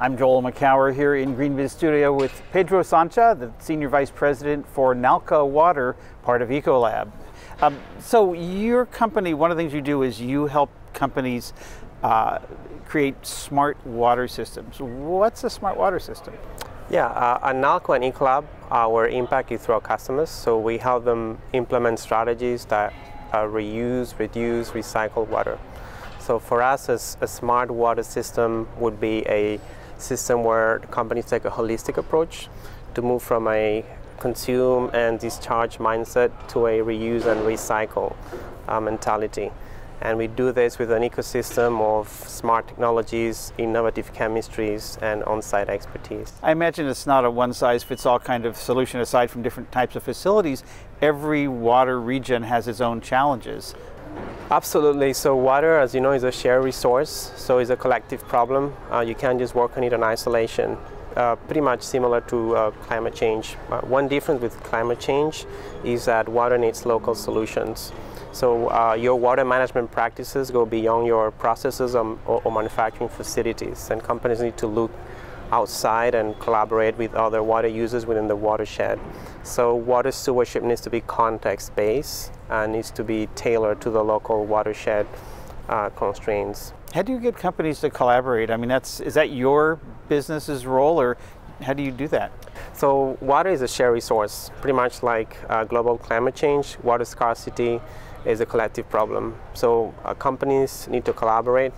I'm Joel McCower here in Greenviz Studio with Pedro Sancha, the Senior Vice President for Nalco Water, part of Ecolab. So your company, one of the things you do is you help companies create smart water systems. What's a smart water system? Yeah, at Nalco and Ecolab, our impact is through our customers. So we help them implement strategies that reuse, reduce, recycle water. So for us, a smart water system would be a system where companies take a holistic approach to move from a consume and discharge mindset to a reuse and recycle mentality. And we do this with an ecosystem of smart technologies, innovative chemistries, and on-site expertise. I imagine it's not a one-size-fits-all kind of solution aside from different types of facilities. Every water region has its own challenges. Absolutely. So water, as you know, is a shared resource, so it's a collective problem. You can't just work on it in isolation. Pretty much similar to climate change. One difference with climate change is that water needs local solutions. So your water management practices go beyond your processes or manufacturing facilities, and companies need to look outside and collaborate with other water users within the watershed. So water stewardship needs to be context-based and needs to be tailored to the local watershed constraints. How do you get companies to collaborate? I mean, is that your business's role, or how do you do that? So water is a shared resource, pretty much like global climate change. Water scarcity is a collective problem. So companies need to collaborate.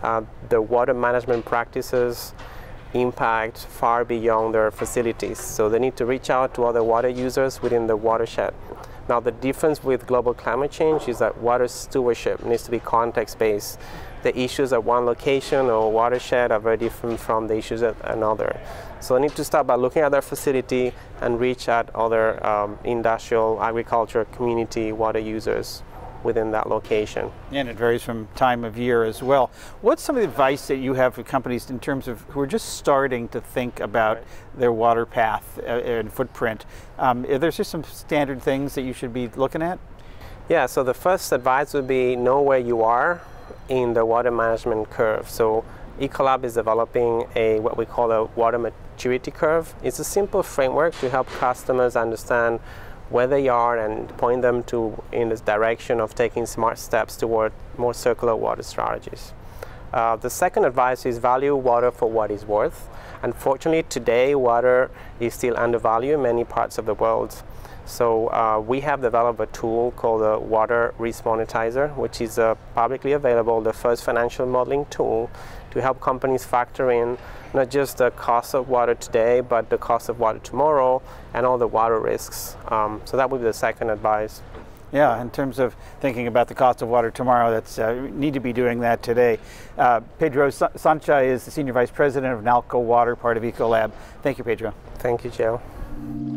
The water management practices impact far beyond their facilities. So they need to reach out to other water users within the watershed. Now the difference with global climate change is that water stewardship needs to be context-based. The issues at one location or watershed are very different from the issues at another. So they need to start by looking at their facility and reach at other industrial, agriculture, community water users within that location. And it varies from time of year as well. What's some of the advice that you have for companies in terms of who are just starting to think about their water path and footprint? Are there just some standard things that you should be looking at? Yeah, so the first advice would be know where you are in the water management curve. So Ecolab is developing what we call a water maturity curve. It's a simple framework to help customers understand where they are and point them in this direction of taking smart steps toward more circular water strategies. The second advice is value water for what it's worth. Unfortunately, today water is still undervalued in many parts of the world. So we have developed a tool called the Water Risk Monetizer, which is publicly available, the first financial modeling tool to help companies factor in not just the cost of water today, but the cost of water tomorrow and all the water risks. So that would be the second advice. Yeah, in terms of thinking about the cost of water tomorrow, we need to be doing that today. Pedro Sancha is the Senior Vice President of Nalco Water, part of Ecolab. Thank you, Pedro. Thank you, Joe.